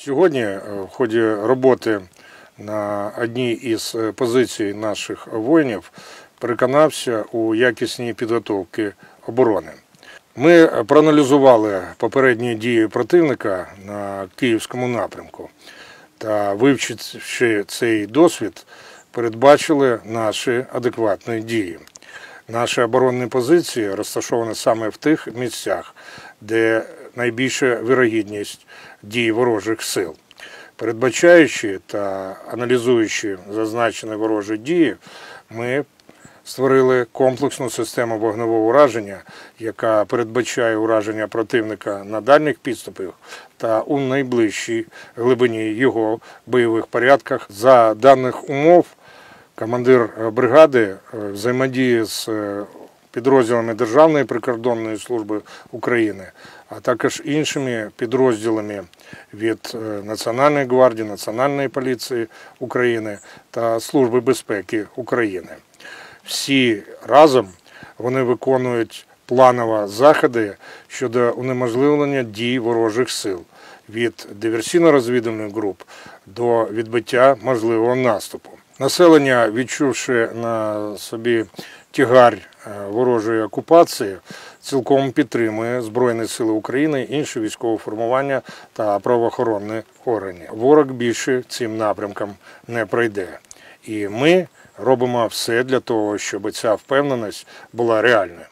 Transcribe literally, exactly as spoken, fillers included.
Сьогодні в ході роботи на одній із позицій наших воїнів переконався у якісній підготовці оборони. Ми проаналізували попередні дії противника на Київському напрямку та, вивчивши цей досвід, передбачили наші адекватні дії. Наші оборонні позиції розташовані саме в тих місцях, де найбільша вірогідність дій ворожих сил. Передбачаючи та аналізуючи зазначені ворожі дії, ми створили комплексну систему вогневого ураження, яка передбачає ураження противника на дальніх підступах та у найближчій глибині його бойових порядках. За даних умов командир бригади взаємодіє з підрозділами Державної прикордонної служби України, а також іншими підрозділами від Національної гвардії, Національної поліції України та Служби безпеки України. Всі разом вони виконують планові заходи щодо унеможливлення дій ворожих сил від диверсійно-розвідувальних груп до відбиття можливого наступу. Населення, відчувши на собі тягар ворожої окупації, цілком підтримує Збройні Сили України, інші військові формування та правоохоронні органи. Ворог більше цим напрямком не пройде. І ми робимо все для того, щоб ця впевненість була реальною.